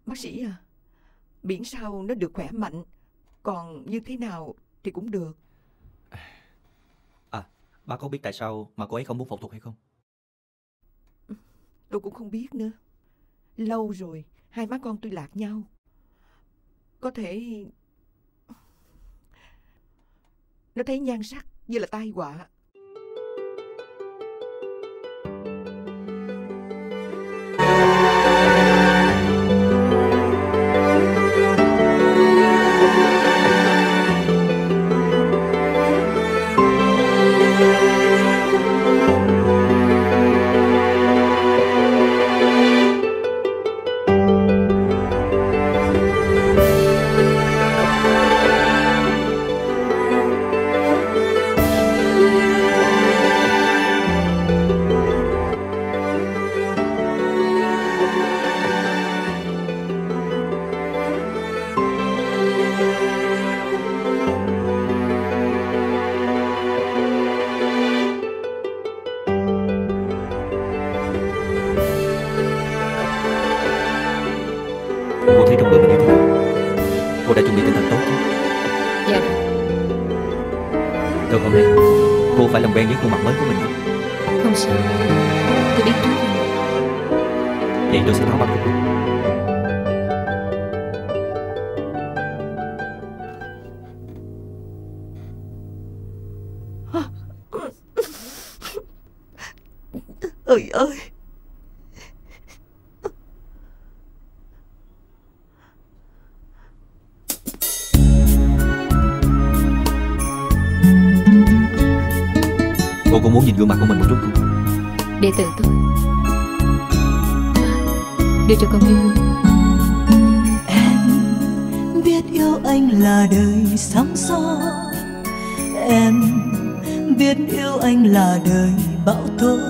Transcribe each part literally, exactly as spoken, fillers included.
Bác sĩ à, miễn sao nó được khỏe mạnh, còn như thế nào thì cũng được. À, bác có biết tại sao mà cô ấy không muốn phẫu thuật hay không? Tôi cũng không biết nữa. Lâu rồi hai má con tôi lạc nhau. Có thể nó thấy nhan sắc như là tai họa. Cô thấy trong người mình như thế nào? Cô đã chuẩn bị tinh thần tốt chứ? Dạ. Từ hôm nay cô phải làm quen với khuôn mặt mới của mình. Không sao, tôi biết trước rồi. Vậy tôi sẽ tháo mặt của cô. Ơi ơi, cô có muốn nhìn gương mặt của mình một chút không? Để tự tôi đưa cho con yêu gương. Em biết yêu anh là đời sóng gió, em biết yêu anh là đời bão tố.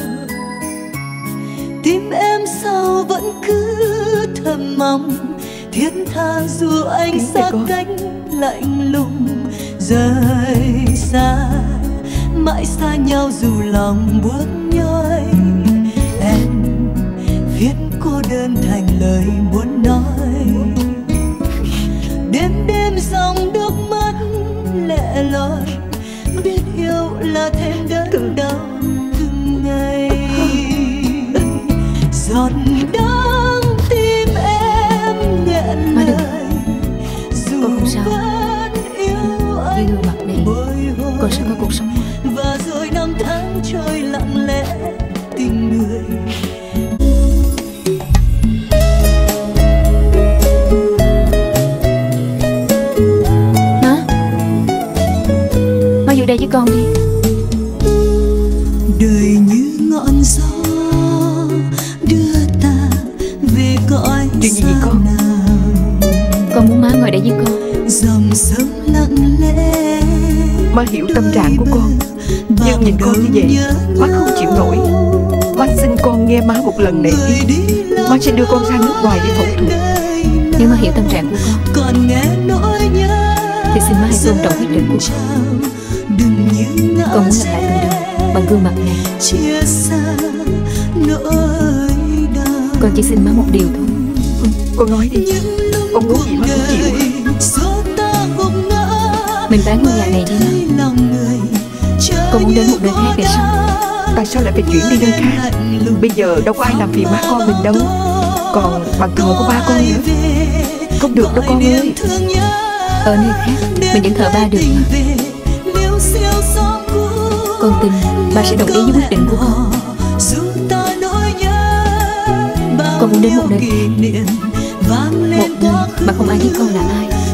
Tim em sao vẫn cứ thầm mong thiết tha dù anh xa cách lạnh lùng rời xa, mãi xa nhau dù lòng buốt nhói. Em viết cô đơn thành lời muốn nói, đêm đêm dòng nước mắt lệ loi, biết yêu là thêm đớn đau từng ngày. Giọt đắng tim em nghẹn lời, dù con không sao. vẫn yêu anh. Với gương mặt này con sẽ có cuộc sống mới. Và rồi năm tháng trôi lặng lẽ tình người. Má, má vô đây với con đi. Đời như ngọn gió đưa ta về cõi chuyện gì vậy con? nào. Con muốn má ngồi đây với con. Dòng sông lặng lẽ. má hiểu tâm trạng của con, nhưng nhìn con như vậy má không chịu nổi. Má xin con nghe má một lần này đi. Má sẽ đưa con ra nước ngoài đi phẫu thuật. Nếu má hiểu tâm trạng của con còn nghe nỗi nhớ thì xin má hãy tôn trọng quyết định của con. Con muốn làm lại từ đầu bằng gương mặt này. Chia xa nỗi đau. Con chỉ xin má một điều thôi. Con nói đi, con muốn gì má cũng chịu. Mình bán ngôi nhà này đi má. Con muốn đến một nơi khác để sống. Tại sao lại phải chuyển đi nơi khác? Bây giờ đâu có ai làm phiền má con mình đâu. Còn bàn thờ của ba con nữa. Không được đâu con ơi. Ở nơi khác mình vẫn thờ ba được mà. Con tin ba sẽ đồng ý với quyết định của con. Con muốn đến một nơi khác, một nơi mà không ai biết con là ai.